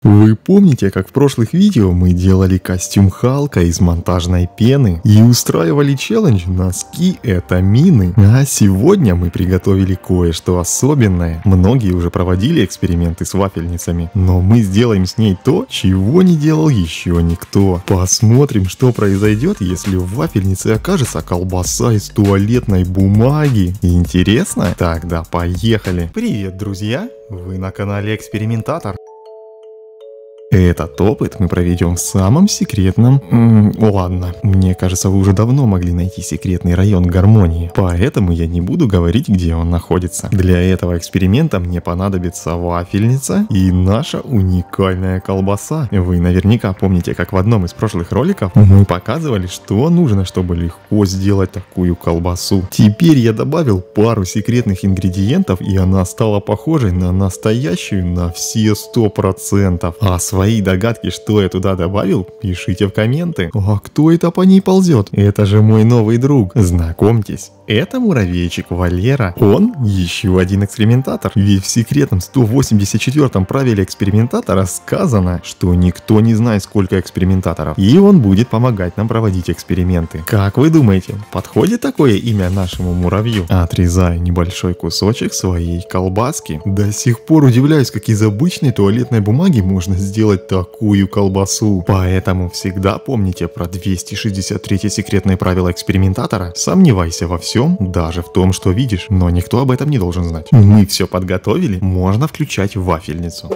Вы помните, как в прошлых видео мы делали костюм Халка из монтажной пены и устраивали челлендж «Носки — это мины». А сегодня мы приготовили кое-что особенное. Многие уже проводили эксперименты с вафельницами, но мы сделаем с ней то, чего не делал еще никто. Посмотрим, что произойдет, если в вафельнице окажется колбаса из туалетной бумаги. Интересно? Тогда поехали! Привет, друзья! Вы на канале Экспериментатор. Этот опыт мы проведем в самом секретном... Ладно, мне кажется, вы уже давно могли найти секретный район гармонии, поэтому я не буду говорить, где он находится. Для этого эксперимента мне понадобится вафельница и наша уникальная колбаса. Вы наверняка помните, как в одном из прошлых роликов мы показывали, что нужно, чтобы легко сделать такую колбасу. Теперь я добавил пару секретных ингредиентов, и она стала похожей на настоящую на все 100%. А свои догадки, что я туда добавил, пишите в комменты. А кто это по ней ползет? Это же мой новый друг. Знакомьтесь, это муравейчик Валера. Он еще один экспериментатор. Ведь в секретном 184-м правиле экспериментатора сказано, что никто не знает, сколько экспериментаторов. И он будет помогать нам проводить эксперименты. Как вы думаете, подходит такое имя нашему муравью? Отрезаю небольшой кусочек своей колбаски. До сих пор удивляюсь, как из обычной туалетной бумаги можно сделать такую колбасу. Поэтому всегда помните про 263 секретное правило экспериментатора. Сомневайся во всем, даже в том, что видишь, но никто об этом не должен знать. Мы все подготовили, можно включать вафельницу.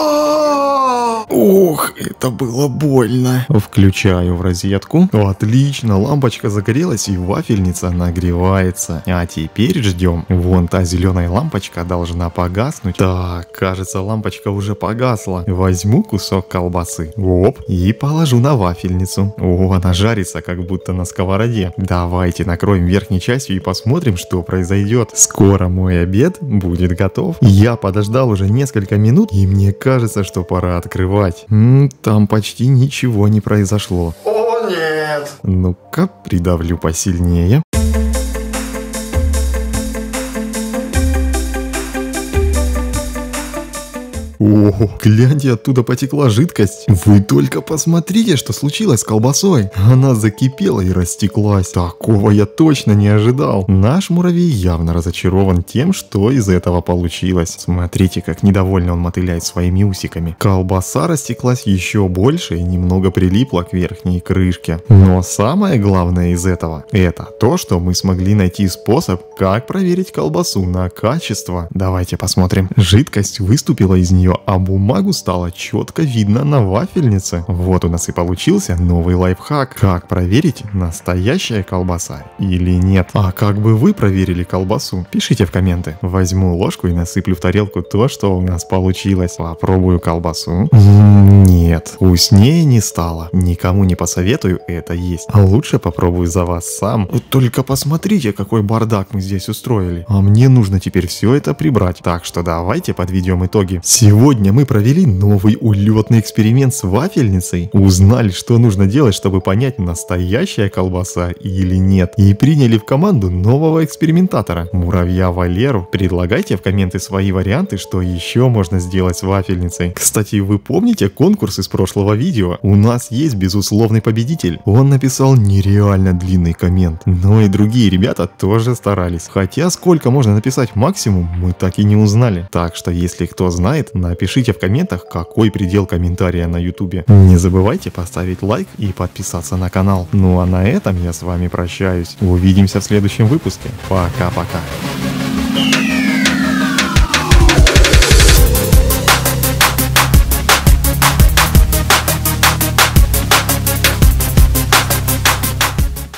Ох, это было больно. Включаю в розетку. Отлично, лампочка загорелась и вафельница нагревается. А теперь ждем. Вон та зеленая лампочка должна погаснуть. Так, кажется, лампочка уже погасла. Возьму кусок колбасы. Оп, и положу на вафельницу. О, она жарится, как будто на сковороде. Давайте накроем верхней частью и посмотрим, что произойдет. Скоро мой обед будет готов. Я подождал уже несколько минут, и мне кажется, что пора открывать. Там почти ничего не произошло. О, нет! Ну-ка, придавлю посильнее. Ого, гляньте, оттуда потекла жидкость. Вы только посмотрите, что случилось с колбасой. Она закипела и растеклась. Такого я точно не ожидал. Наш муравей явно разочарован тем, что из этого получилось. Смотрите, как недовольно он мотыляет своими усиками. Колбаса растеклась еще больше и немного прилипла к верхней крышке. Но самое главное из этого, это то, что мы смогли найти способ, как проверить колбасу на качество. Давайте посмотрим. Жидкость выступила из нее, а бумагу стало четко видно на вафельнице. Вот у нас и получился новый лайфхак. Как проверить, настоящая колбаса или нет. А как бы вы проверили колбасу? Пишите в комменты. Возьму ложку и насыплю в тарелку то, что у нас получилось. Попробую колбасу. Нет, вкуснее не стало. Никому не посоветую это есть. А лучше попробую за вас сам. Вот только посмотрите, какой бардак мы здесь устроили. А мне нужно теперь все это прибрать. Так что давайте подведем итоги. Сегодня мы провели новый улетный эксперимент с вафельницей, узнали, что нужно делать, чтобы понять, настоящая колбаса или нет, и приняли в команду нового экспериментатора, муравья Валеру. Предлагайте в комменты свои варианты, что еще можно сделать с вафельницей. Кстати, вы помните конкурс из прошлого видео? У нас есть безусловный победитель. Он написал нереально длинный коммент, но и другие ребята тоже старались. Хотя сколько можно написать максимум, мы так и не узнали. Так что если кто знает, напишите в комментах, какой предел комментария на ютубе. Не забывайте поставить лайк и подписаться на канал. Ну а на этом я с вами прощаюсь. Увидимся в следующем выпуске. Пока-пока.